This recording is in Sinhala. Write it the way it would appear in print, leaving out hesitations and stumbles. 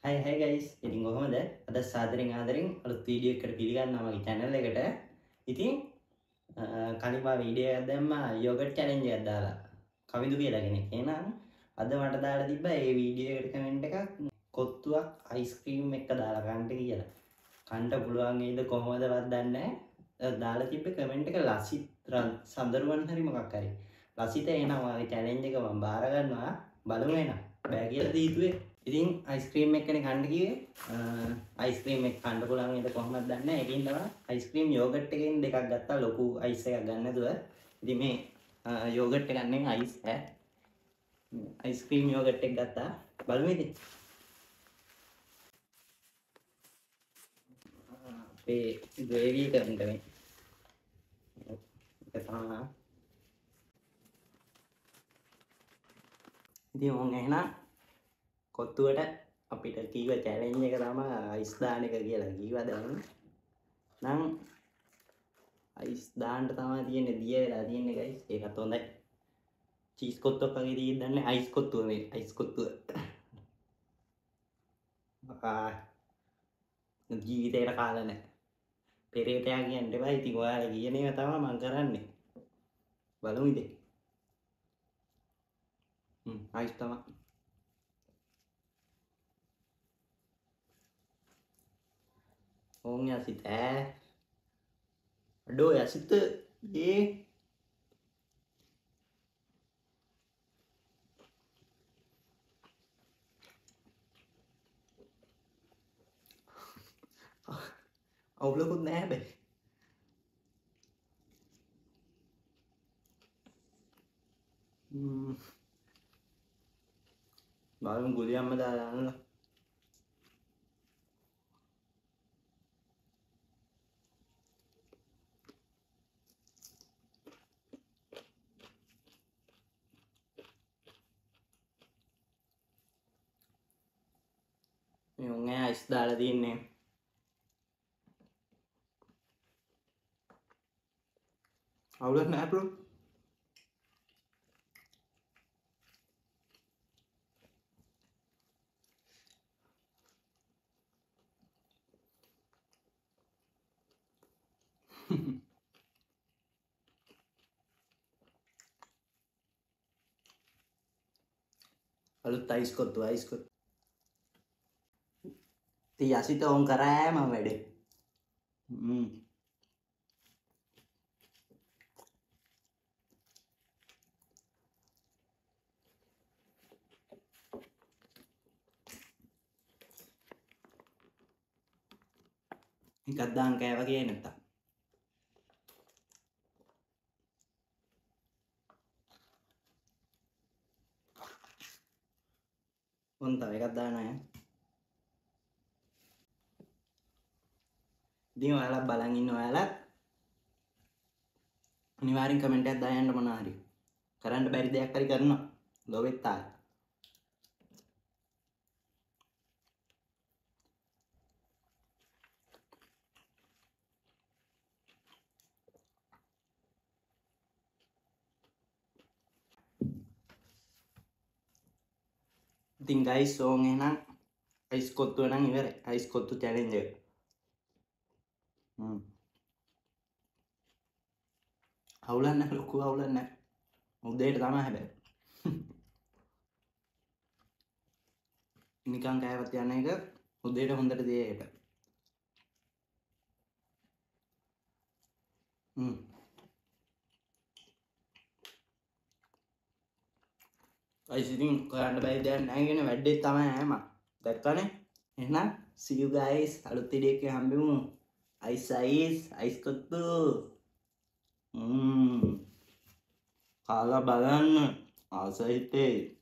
Hi guys. ඉතින් කොහොමද? අද සාදරෙන් ආදරෙන් අලුත් වීඩියෝ එකකට පිළිගන්නවා මගේ channel එකට. ඉතින් කලින් මා වීඩියෝ එකක් දැම්මා යෝගට් challenge එකක් දාලා. කවිදු කියලා කෙනෙක්. එහෙනම් අද මට දාලා තිබ්බා මේ වීඩියෝ එකට කමෙන්ට් එකක් කොත්තුවක් අයිස්ක්‍රීම් එක දාලා කන්න කියලා. කන්න පුළුවන් වේද කොහොමදවත් දන්නේ නැහැ. දාලා තිබ්බ කමෙන්ට් එක ලසිත් සඳරුවන් හරි මොකක් හරි. ලසිත එහෙනම් මගේ challenge එක මම බාර ගන්නවා. බලමු එහෙනම්. බෑ කියලා දීතුවේ. ඉතින් අයිස්ක්‍රීම් එකනේ කන්න කිව්වේ. අයිස්ක්‍රීම් එක කන්න පුළුවන් නේද කොහොමද දන්නේ නැහැ. ඒකෙන් තමයි අයිස්ක්‍රීම් යෝගට් එකෙන් දෙකක් ගත්තා ලොකු අයිස් එකක් ගන්න නැතුව. ඉතින් මේ යෝගට් එක ගන්න අයිස් ඈ. අයිස්ක්‍රීම් යෝගට් එක ගත්තා. බලමු ඉතින්. අපේ ග්‍රේවි එක ගන්න මේ. ඒක තමයි. ඉතින් ඕන් එහෙනම් කොත්තුවට අපිට කීව චැලෙන්ජ් එක තමයි අයිස් දාන එක කියලා කීවා දැන් නම් අයිස් දාන්න තමයි තියෙන්නේ දිය වෙලා තියෙන්නේ ගයිස් ඒකත් හොඳයි චීස් කොත්තුවක් වගේ තියෙන්නේ දන්නේ අයිස් කොත්තුව මේ අයිස් කොත්තුව ජීවිතේට කාලා නැහැ පෙරේතයා කියන්න එපා ඉතින් ඔයාලා කියන එක තමයි මම කරන්නේ බලමු ඉතින් අයිස් තමයි ඕන් යසිත අඩෝ යසිත ඒ අවුලකුත් නැහැ බෑ බලමු ගුලියම්ම දාලා අන්නලා මේ උන් අයිස් දාලා තින්නේ අවුලක් නැහැ බ්‍රෝ අලුත් අයිස් කොත්තු ඉතින් යසිත ඕන් කරා මම වැඩේ එකක් දාන් කෑවා කියේ නැත්තම් උන් තව එකක් දානවා ඈ ඉතින් ඔයාලා බලන් ඉන්න ඔයාලා අනිවාර්යෙන් කමෙන්ට් එකක් දාන්න මොනවා හරි කරන්න බැරි දෙයක් හරි කරනවා ලෝවෙත් ආයි ඉතින් ගයිස් ඕන් එහෙනම් අයිස් කොත්තුව නම් ඉවරයි අයිස් කොත්තු චැලෙන්ජ් එක අවුලක් නැහැ ලොකු අවුලක් නැහැ උදේට තමයි හැබැයි නිකන් කෑවත් යන එක උදේට හොඳට දෙයකට අයිස් ඉතින් කරන්න බැරි දෙයක් නැහැ කියන වැඩේ තමයි හැම දැක්කනේ එහෙනම් see you guys අලුත් වීඩියෝ එකේ හම්බෙමු අයිස් කොත්තු කාලා බලන්න ආස හිතේ